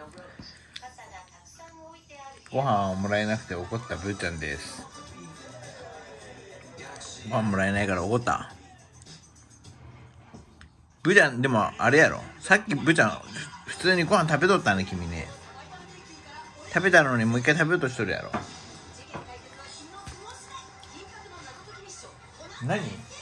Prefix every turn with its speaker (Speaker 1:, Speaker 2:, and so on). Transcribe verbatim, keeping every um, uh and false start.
Speaker 1: ご飯をもらえなくて怒ったブーちゃんです。ご飯もらえないから怒った。ブーちゃんでもあれやろ、さっきブーちゃん普通にご飯食べとったね。君ね、食べたのにもう一回食べようとしとるやろ。何